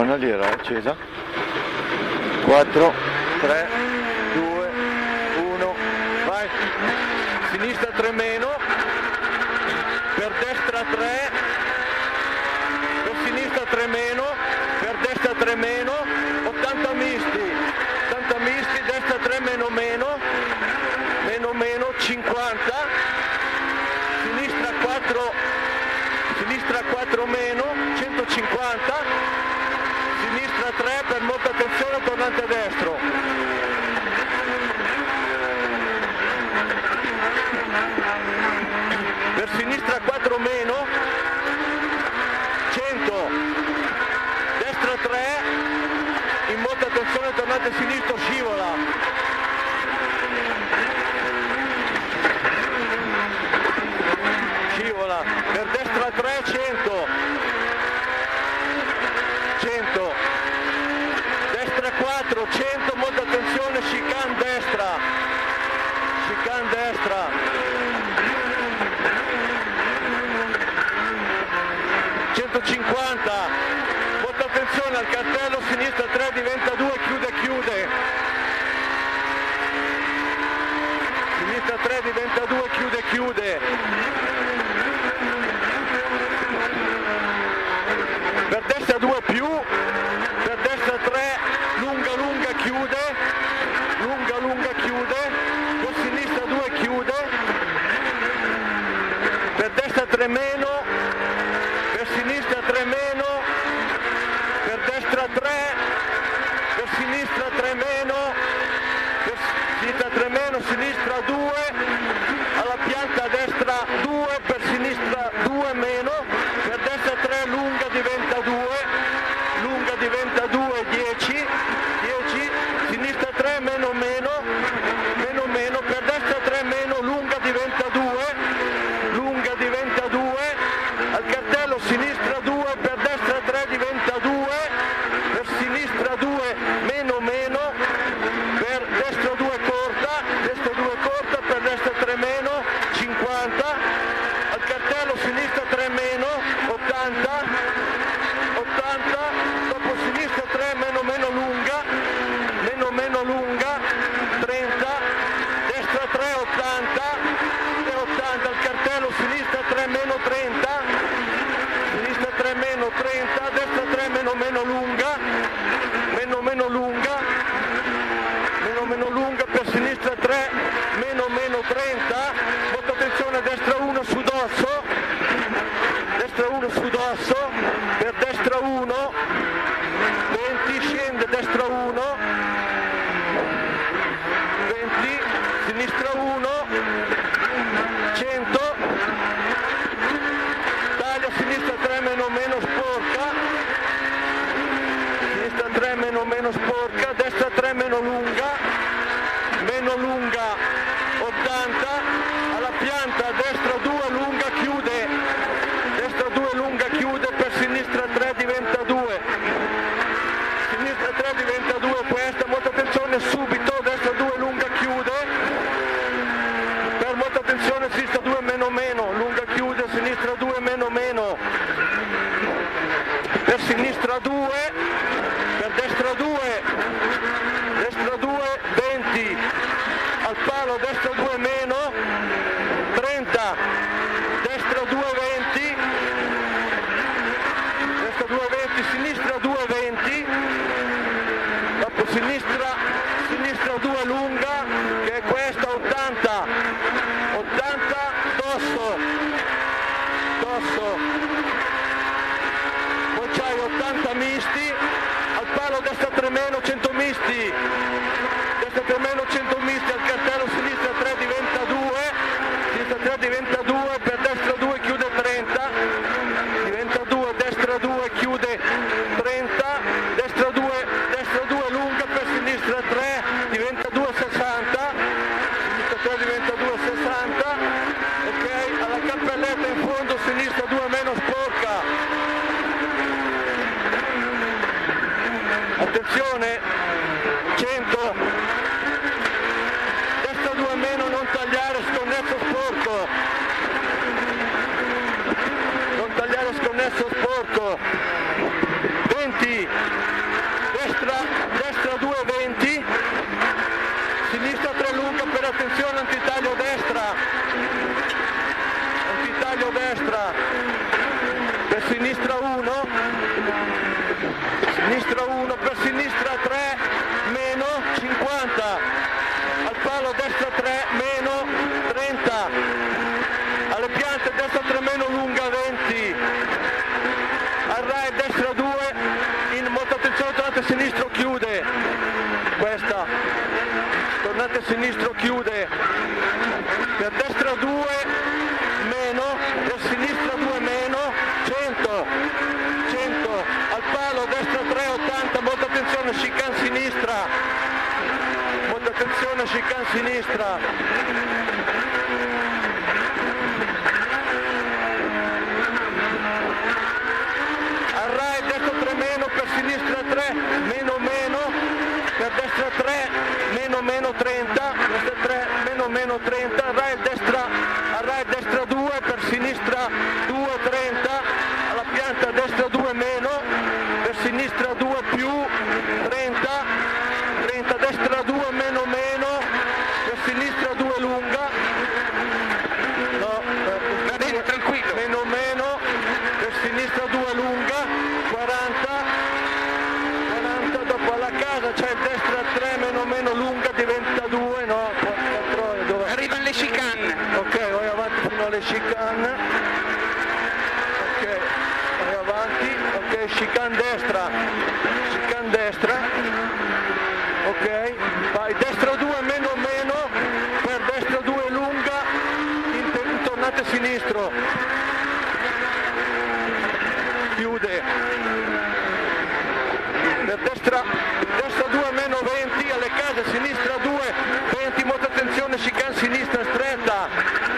Giornaliera accesa. 4, 3, 2, 1, vai. Sinistra 3 meno, per destra 3, per sinistra 3 meno, per destra 3 meno, 80 misti, destra 3 meno meno, 50, sinistra 4 meno, 150, sinistra 3 per molta attenzione, tornante a destro. Per sinistra 4 meno, 100, destra 3, in molta attenzione, tornante sinistro, scivola. Per destra 3, 100, destra 4, 100, molta attenzione, chicane destra, 150, molta attenzione al cartello, sinistra 3 diventa 2, chiude, sinistra 3 diventa 2, chiude. Per destra 2 più, per destra 3, lunga chiude, per sinistra 2 chiude, per destra 3 meno, per sinistra 3 meno, per destra 3, per sinistra 3 meno, per sinistra 3 meno, sinistra 2, alla pianta destra 2, per sinistra 2 meno, per destra 3, lunga diventa 2, 10, sinistra 3 meno, per destra 3 meno, lunga diventa 2, al cartello sinistra 2, per destra 3 diventa 2, per sinistra 2 meno, per destra 2 corta, per destra 3 meno, 50, al cartello sinistra 3 meno, 80, dopo sinistra 3 meno lunga, 30, destra 3 80, al cartello sinistra 3 meno 30, destra 3 meno lunga, per sinistra 3 meno 30, molta attenzione, destra 1 su dosso, per destra 1, 20, scende, destra 1, 20, sinistra 1, 100, taglia, sinistra 3 meno sporca, sinistra 3 meno sporca, destra 3 meno lunga, 80, alla pianta, destra 2 lunga chiude, per sinistra 3 diventa 2, questa, molta attenzione, subito, destra 2 lunga chiude, per molta attenzione, sinistra 2 meno, lunga chiude, sinistra 2 meno, per sinistra 2, per destra 2, 20, al palo, destra 2 meno, 30, destra 2 20, sinistra 2 20, dopo sinistra 2 lunga, che è questa, 80, dosso, poi c'hai 80 misti, al palo destra 3 meno, 100 misti, destra 3 meno, 100 misti, al cartello sinistra 3 diventa 2, per destra 2 chiude 30, diventa 2, destra 2 chiude 30, destra 2 lunga, per sinistra 3 diventa 2, 60, sinistra 3 diventa 2, 60, ok, alla cappelletta in fondo, sinistra 2 meno sporca, attenzione, 100, destra 2 meno, non tagliare, sconnesso sporco, sconnesso sporco, 20, destra, per sinistra 1, sinistra 1, per sinistra 3, meno 50, al palo destra 3, meno 30, alle piante destra 3 meno lunga 20, al RAI destra 2, in molta attenzione, tornate sinistro, chiude, questa, tornate sinistro, chiude, per destra 2, meno, per sinistra 2, meno, 100, 100, al palo destra 3, 80, molta attenzione, chicane sinistra, molta attenzione, chicane sinistra. Per sinistra 3, meno meno, per destra 3, meno meno 30, destra 3, meno 30, a RAI destra 2, per sinistra 2, 30, alla pianta destra 2 meno, per sinistra 2 più, 30, 30, destra 2 meno meno, per sinistra 2 lunga, no, va bene, tranquillo, meno meno, per sinistra 2 lunga, 40, dopo alla casa c'è il destra 3 meno meno lunga, diventa 2, no, 4, dove? Arrivano le chicane. Ok, vai avanti fino alle chicane. Ok, vai avanti, ok, chicane destra. Ok, vai destra 2 meno meno, per destra 2 lunga, tornate sinistro. Chiude. Per destra 2 meno 20, alle case sinistra 2, 20, molta attenzione, chicane sinistra stretta,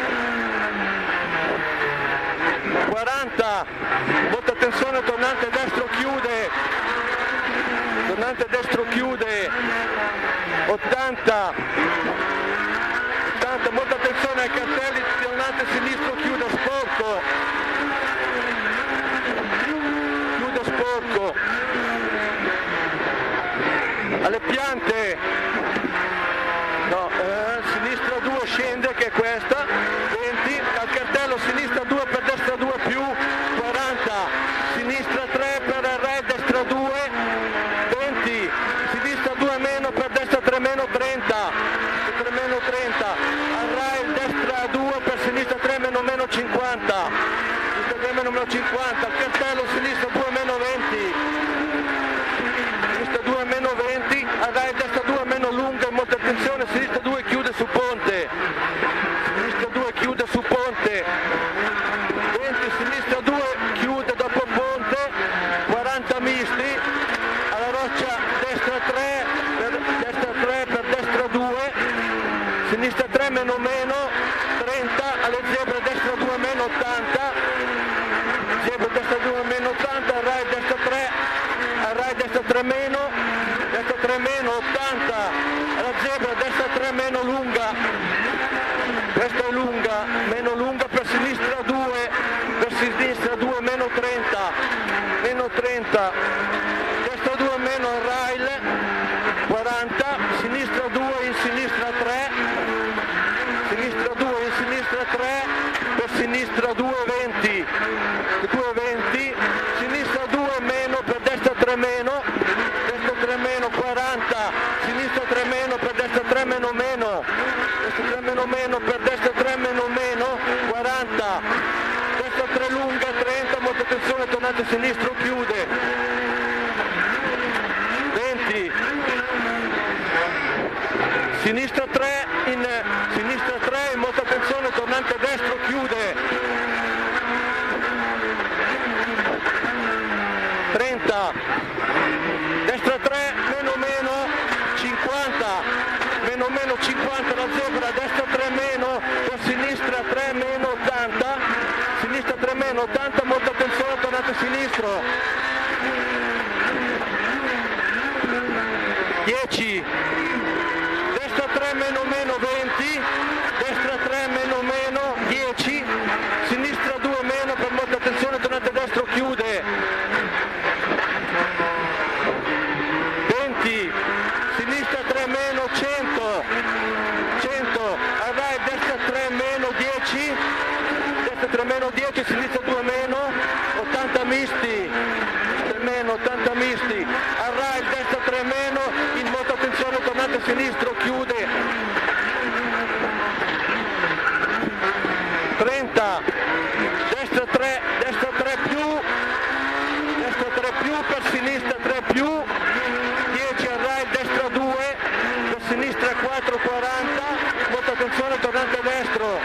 40, molta attenzione, tornante destro chiude, 80, molta attenzione ai cartelli, tornante sinistro chiude, sporco, alle piante, no, sinistra 2 scende, che è questa, 20, al cartello sinistra 2 per destra 2 più, 40, sinistra 3 per RAI destra 2, 20, sinistra 2 meno per destra 3 meno 30, 3 meno 30, al RAI destra 2 per sinistra 3 meno meno 50, sinistra 3 meno 50, al cartello sinistra 2 meno 20, sinistra 2 meno 20, a RAI destra 2 meno lunga, molta attenzione, sinistra 2 chiude su ponte, sinistra 2 chiude su ponte, 20, sinistra 2 chiude dopo ponte, 40 misti, alla roccia destra 3 per destra 2, sinistra 3 meno meno, 30, alle zebre destra 2 meno 80, zebre destra 2 meno 80, a RAI destra 3 meno, 80, alla zebra destra 3 meno lunga, questa è lunga, meno lunga, per sinistra 2 meno 30, destra 2 meno rail, 40, sinistra 2 in sinistra 3, sinistra 2 in sinistra 3, per sinistra 2 20, sinistra 2 meno, per destra 3 meno, 40, sinistra 3 meno, per destra 3 meno meno, destra 3 meno meno, per destra 3 meno meno, 40, destra 3 lunga, 30, molta attenzione, tornate sinistro, chiude, 20, sinistra 3 in molta attenzione, tornante destro, chiude, 30, destra 3 meno meno 50, meno meno 50, la zebra, destra 3 meno, per sinistra 3 meno 80, sinistra 3 meno 80, molta attenzione, tornate sinistro, 10, destra 3 meno meno 20, destra 3 meno meno 10, sinistra 2 meno, per molta attenzione, tornate destro, chiude, 20, sinistra 3 meno 100, a RAI destra 3 meno 10, destra 3 meno 10, sinistra 2 meno, 80 misti, 3 meno, 80 misti, Arrai, destra 3 meno, in molta attenzione, tornante a sinistro, chiude, 30, destra 3 più, per sinistra 3 più, 10 Arrai, destra 2, per sinistra 4, 40, molta attenzione, tornante a destro,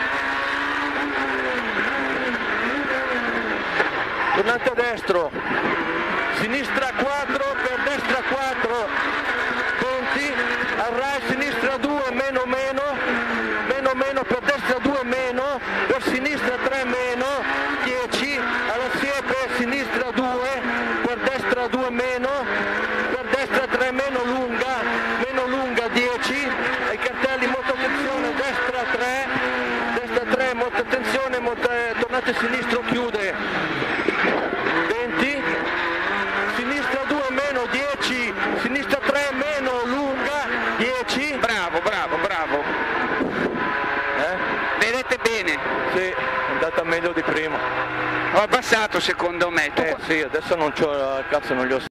tornante a destro, sinistra 4, per destra 4, 20, Arrai, sinistra 2, meno, per destra 2 meno, per sinistra 3 meno, 10, alla siepe, sinistra 2, per destra 2 meno, per destra 3 meno lunga 10, ai cartelli molta attenzione, destra 3, molta attenzione, tornate sinistro, chiude, 20, sinistra 2 meno, 10, sinistra 3 meno, lunga, 10. Bravo. Vedete bene? Sì, è andata meglio di prima. Ho abbassato secondo me. Sì, adesso non c'ho, cazzo non li ho